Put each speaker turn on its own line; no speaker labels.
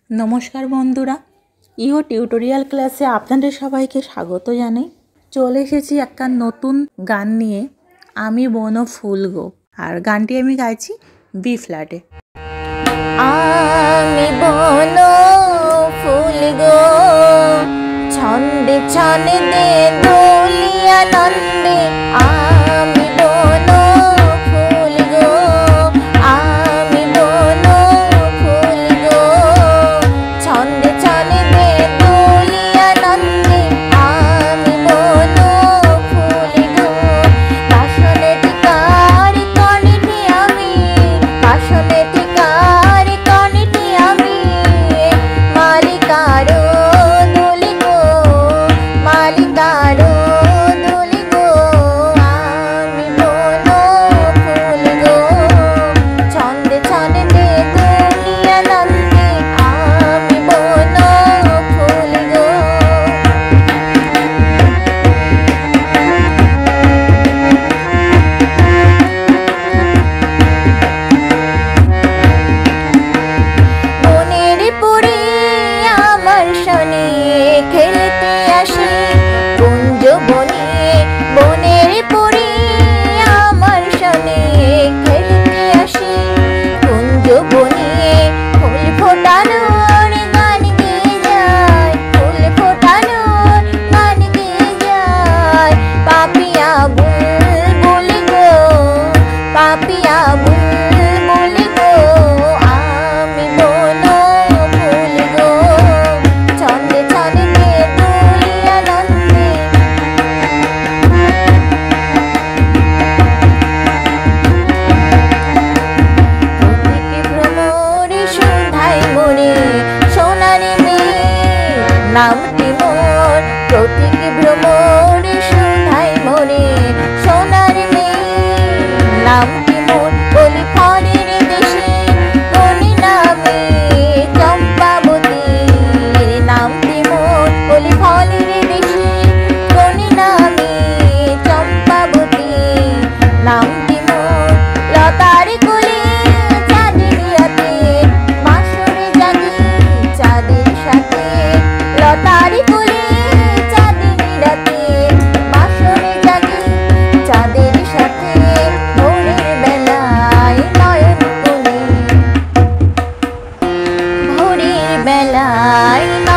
नमस्कार बंधुरा इहो टिউটোরিয়াল क्लासे आपनादेर सबाइके स्वागत जानाई। चले एसेछि एकटा नतून गान निये आमी बन फुल गो और गानटी आमी गाइछि बी फ्लैटे।
आमी बन फुल गो छंदे छंदे दोलिया नंदे आमी बन फुल गो आमी बन फुल गो छंदे छंदे दोलिया नंदे आमी बन फुल गो पाशने टिकार कनिठी आमी पाशने टिकार कनिठी आमी मालिकारो दुली गो मालिकारो दुली गो आमी बन फुल गो छंदे छंदे दोलिया नंदे आमी बन फुल गो। বনের পুরি আমার শনি খেলতে আসি কুঞ্জ বনে বনের পুরি আমার শনি খেলতে আসি কুঞ্জ বনে ফুল ফোটানোর গান গেয়ে যায় ফুল ফোটানোর গান গেয়ে যায় পাপিয়া বুলবুল গো পাপিয়া বুলবুল গো আমি বন ফুল গো ছন্দে ছন্দে দুলিয়া নন্দে প্রতীকী ভ্রমরে সন্ধ্যায় মনে সোনারি মেয়ে নামটি মোর প্রতীকী ভ্রমরে সন্ধ্যায় মনে সোনারি মেয়ে নামটি মোর বলি ফলের দেশে কোনি নামে চম্পাবতী নামটি মোর বলি ফলের দেশে কোনি নামে চম্পাবতী নামটি মোর লতার কোলে চাঁদের রাতে বাঁশরে জাগি চাঁদের সাথে লতার কোলে চাঁদের রাতে বাঁশরে জাগি চাঁদের সাথে ভোরের বেলায় নয়ন কোলে ভোরের বেলায়